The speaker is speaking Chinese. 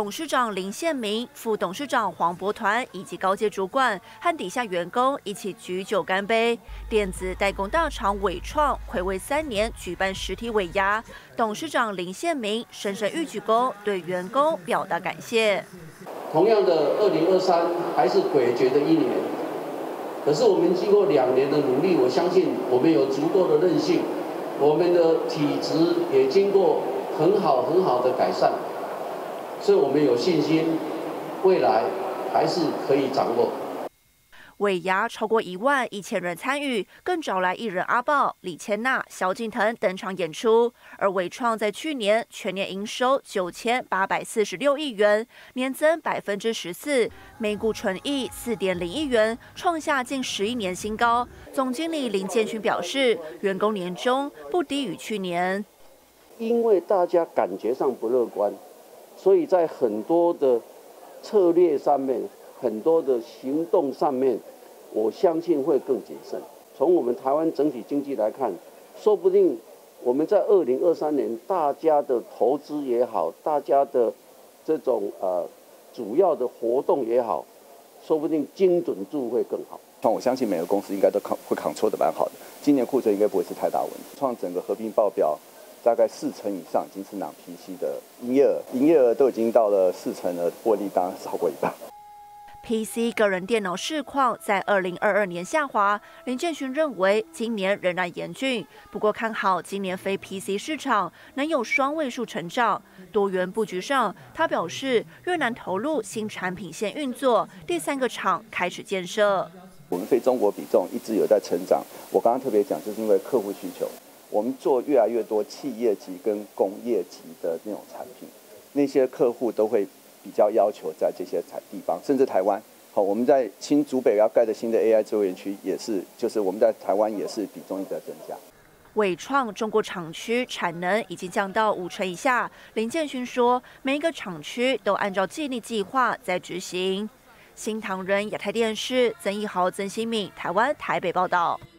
董事长林宪明、副董事长黄伯团以及高阶主管和底下员工一起举酒干杯。电子代工大厂伟创睽违3年举办实体尾牙，董事长林宪明深深欲鞠躬，对员工表达感谢。 同样的，2023还是诡谲的一年，可是我们经过2年的努力，我相信我们有足够的韧性，我们的体质也经过很好的改善。所以我们有信心，未来还是可以掌握。 尾牙超过11000人参与，更找来艺人阿爆、李千娜、萧敬腾登场演出。而伟创在去年全年营收9846亿元，年增14%，每股纯益4.0亿元，创下近11年新高。总经理林建勋表示，员工年终不低于去年， 因为大家感觉上不乐观。所以在很多的策略上面，很多的行动上面，我相信会更谨慎。从我们台湾整体经济来看，说不定我们在2023年，大家的投资也好，大家的这种主要的活动也好，说不定精准度会更好。 我相信每个公司应该都会control得蛮好的，今年库存应该不会是太大问题。创整个合并报表。大概40%以上已经是non-PC 的营业额都已经到了40%了，获利当然超过1半。 PC 个人电脑市况在2022年下滑，林建勋认为今年仍然严峻，不过看好今年非 PC 市场能有双位数成长。多元布局上，他表示越南投入新产品线运作，第3个厂开始建设。 我们非中国比重一直有在成长，我刚刚特别讲，就是因为客户需求。我们做越来越多企业级跟工业级的那种产品，那些客户都会比较要求在这些地方，甚至台湾。好，我们在新竹北要盖的新的 AI 智慧园区也是，就是我们在台湾也是比重一直在增加。 伟创中国厂区产能已经降到50%以下，林建勋说，每一个厂区都按照既定计划在执行。新唐人亚太电视曾义豪、曾新敏，台湾台北报道。